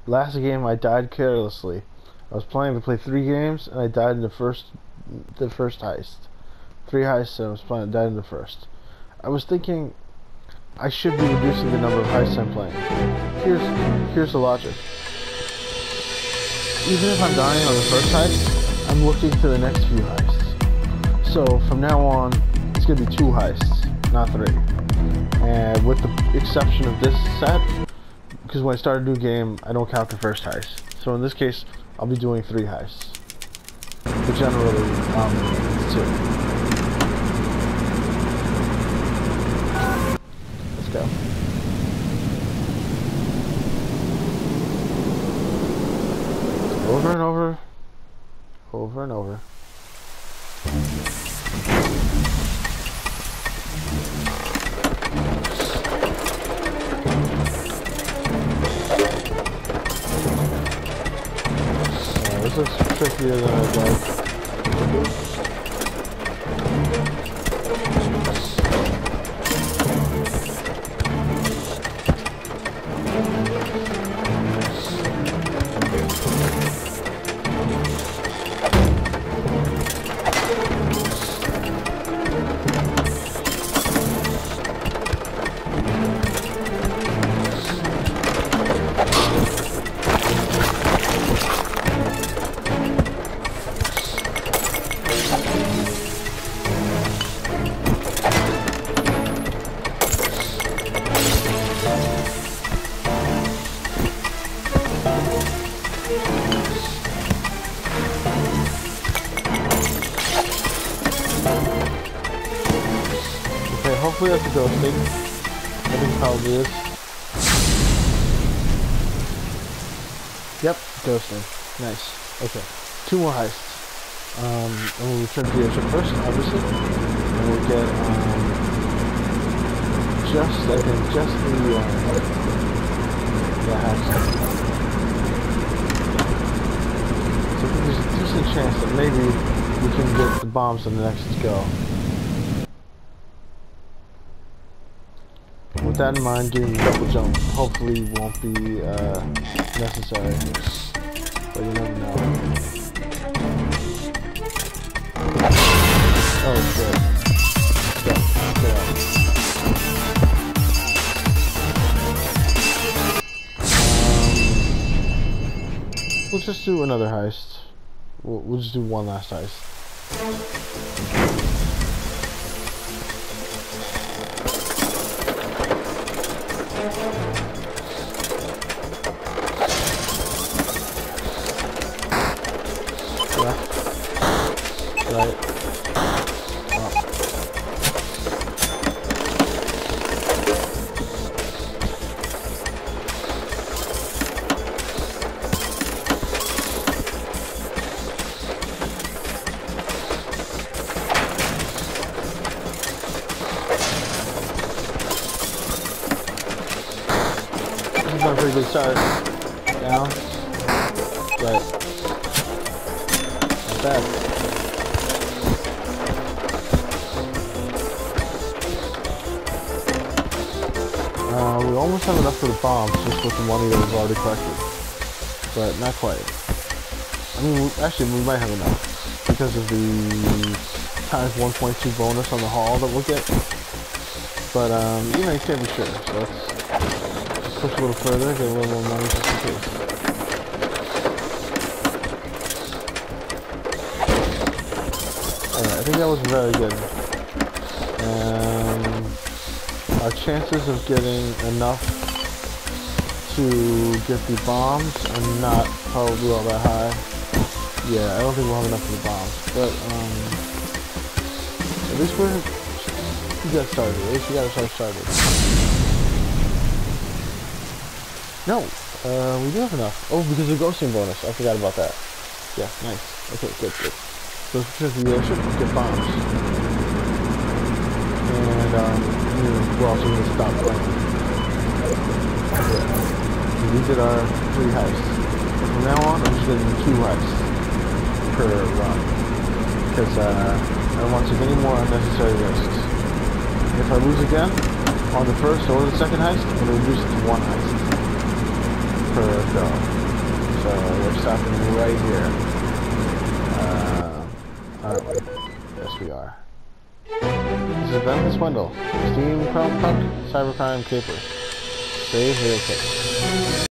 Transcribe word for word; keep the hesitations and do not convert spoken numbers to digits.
last game I died carelessly. I was planning to play three games and I died in the first the first heist. Three heists and I was planning died in the first. I was thinking I should be reducing the number of heists I'm playing. Here's here's the logic. Even if I'm dying on the first heist, I'm looking to the next few heists. So from now on, it's gonna be two heists, not three. And with the exception of this set, because when I start a new game, I don't count the first heist. So in this case, I'll be doing three heists. But generally, um, it's two. Let's go. Over and over. Over and over. This looks trickier than I'd like. Hopefully that's a ghosting. I think it probably is. Yep, ghosting. Nice. Okay. Two more heists. Um, and we'll return to the airship first, obviously. And we'll get, um, just, I think, just the, uh, the heist. So I think there's a decent chance that maybe we can get the bombs on the next go. With that in mind, doing the double jump hopefully won't be uh, necessary, but you never know. Oh, good. Go, get out. Um, we'll just do another heist. We'll, we'll just do one last heist. Right. Up. This is a pretty good start. Down. Right. Not bad. Uh, we almost have enough for the bombs just with the money that we've already collected. But not quite. I mean, actually, we might have enough because of the times one point two bonus on the haul that we'll get. But, um, you know, you can't be sure. So let's, let's push a little further, get a little more money just in case. Alright, I think that was very good. Um... Our chances of getting enough to get the bombs are not probably all that high. Yeah, I don't think we'll have enough for the bombs. But, um, at least we're, we got started. At least we got ourselves started. No, uh, we do have enough. Oh, because of the ghosting bonus. I forgot about that. Yeah, nice. Okay, good, good. So let's return to the airship and get bombs. And, um, we're also going to stop playing. Yeah. We did our three heists. From now on, I'm just going to do two heists per run. Because uh, I don't want to take any more unnecessary risks. If I lose again, on the first or the second heist, I'm going to reduce it to one heist. per go. So we're stopping right here. Uh, aren't we? Yes, we are. This is Benefit Swindle. Steam Chrome Puck, Cybercrime Caper. Save real quick.